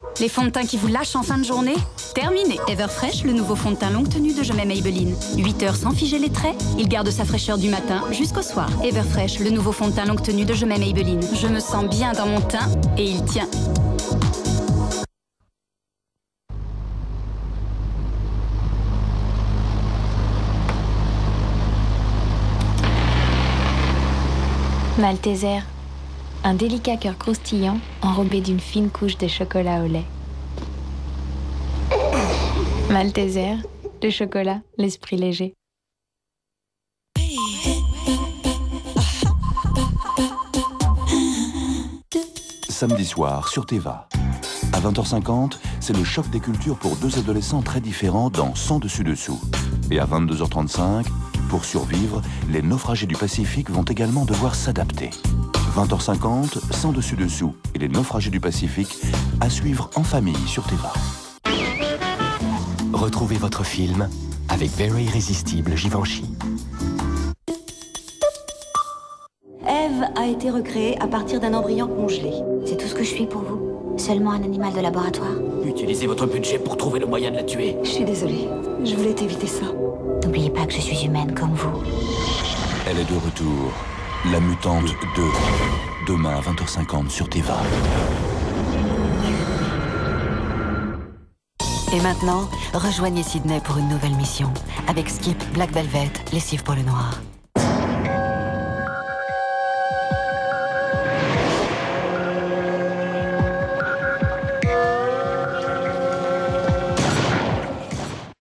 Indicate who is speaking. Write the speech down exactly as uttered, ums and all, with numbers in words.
Speaker 1: Les fonds de teint qui vous lâchent en fin de journée? Terminé. Everfresh, le nouveau fond de teint longue tenue de Je m'aime Maybelline. huit heures sans figer les traits, il garde sa fraîcheur du matin jusqu'au soir. Everfresh, le nouveau fond de teint longue tenue de Je m'aime Maybelline. Je me sens bien dans mon teint et il tient.
Speaker 2: Malteser, un délicat cœur croustillant enrobé d'une fine couche de chocolat au lait. Malteser, le chocolat, l'esprit léger.
Speaker 3: Samedi soir sur Téva. À vingt heures cinquante, c'est le choc des cultures pour deux adolescents très différents dans Sans dessus-dessous. Et à vingt-deux heures trente-cinq, pour survivre, les naufragés du Pacifique vont également devoir s'adapter. vingt heures cinquante, Sans dessus-dessous et les naufragés du Pacifique, à suivre en famille sur Téva.
Speaker 4: Retrouvez votre film avec Very Irrésistible Givenchy.
Speaker 5: Ève a été recréée à partir d'un embryon congelé.
Speaker 6: C'est tout ce que je suis pour vous? Seulement un animal de laboratoire?
Speaker 7: Utilisez votre budget pour trouver le moyen de la tuer.
Speaker 5: Je suis désolée, je voulais t'éviter ça.
Speaker 6: N'oubliez pas que je suis humaine comme vous.
Speaker 3: Elle est de retour. La Mutante deux. Demain à vingt heures cinquante sur Téva.
Speaker 8: Et maintenant, rejoignez Sydney pour une nouvelle mission. Avec Skip, Black Velvet, Lessive pour le noir.